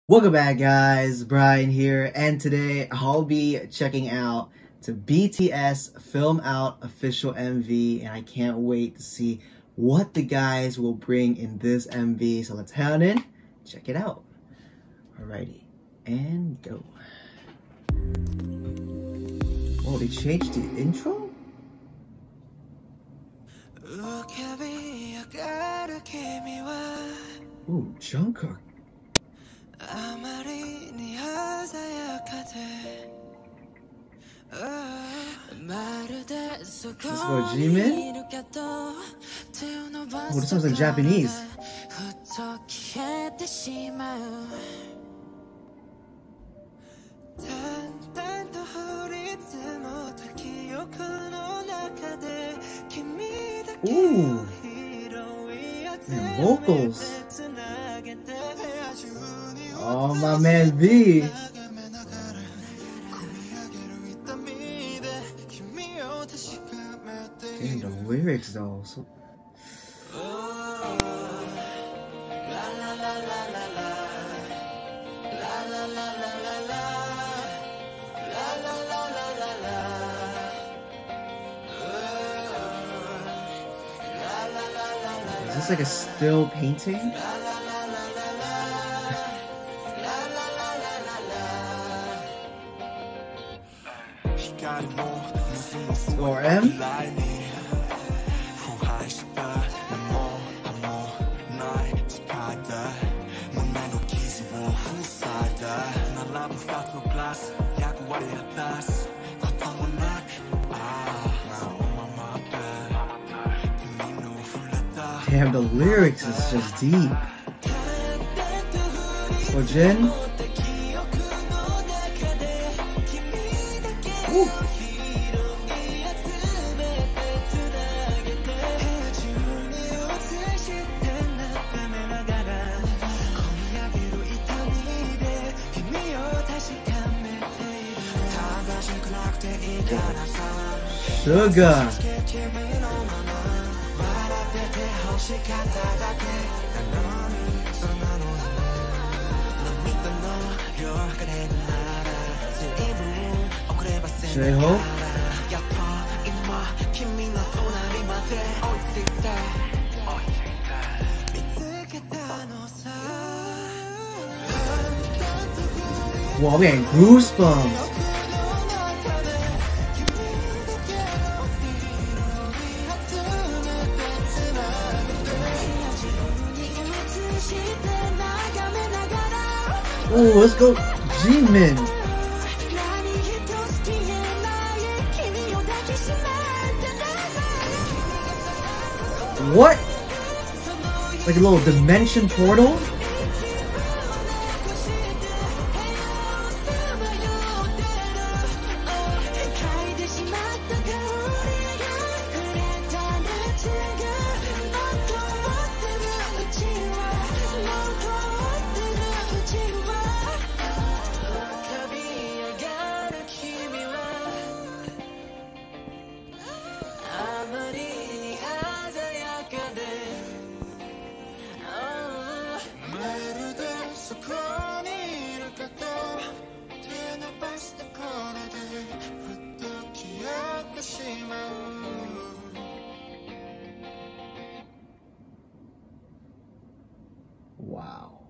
Welcome back, guys. Brian here, and today I'll be checking out the BTS Film Out official MV, and I can't wait to see what the guys will bring in this MV. So let's head on in, check it out. Alrighty, and go. Oh, they changed the intro? Ooh, Jungkook. This is for Jimin? Oh, this sounds like Japanese. Ooh, and vocals. Oh, my man V. Damn, the lyrics though. So... Is this like a still painting? Or M? Damn, the lyrics is just deep. So Jin. Ooh. Suga. J-Hope. Wow, I'm getting goosebumps. Oh, let's go, Jimin. What? Like a little dimension portal? Wow.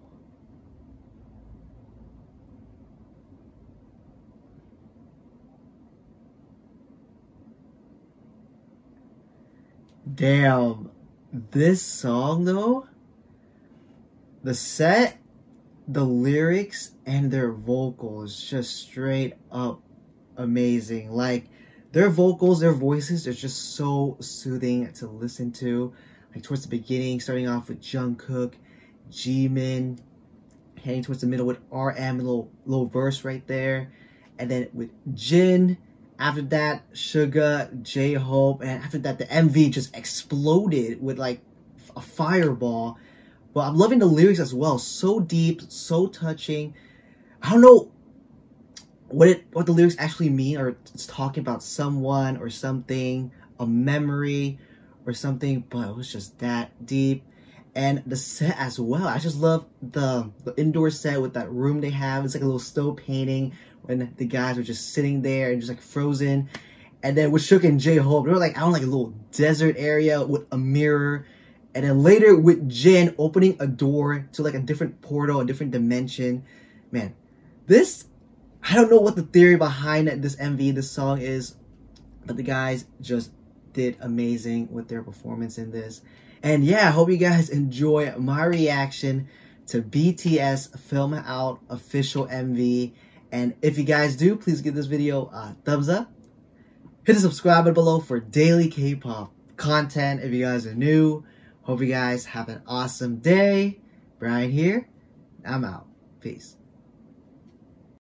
Damn. This song though, the set, the lyrics, and their vocals just straight up amazing. Like their vocals, their voices are just so soothing to listen to. Like towards the beginning, starting off with Jungkook, Jimin, heading towards the middle with RM, a little verse right there, and then with Jin. After that, Suga, J-Hope, and after that, the MV just exploded with like a fireball. But I'm loving the lyrics as well. So deep, so touching. I don't know what the lyrics actually mean, or it's talking about someone or something, a memory or something, but it was just that deep. And the set as well. I just love the indoor set with that room they have. It's like a little stove painting when the guys were just sitting there and just like frozen. And then with Shook and J-Hope, they were like out in like a little desert area with a mirror. And then later with Jin opening a door to like a different portal, a different dimension. Man, this, I don't know what the theory behind this MV, this song is, but the guys just did amazing with their performance in this. And yeah, I hope you guys enjoy my reaction to BTS Film Out official MV. And if you guys do, please give this video a thumbs up. Hit the subscribe button below for daily K-pop content if you guys are new. Hope you guys have an awesome day. Brian here. I'm out. Peace.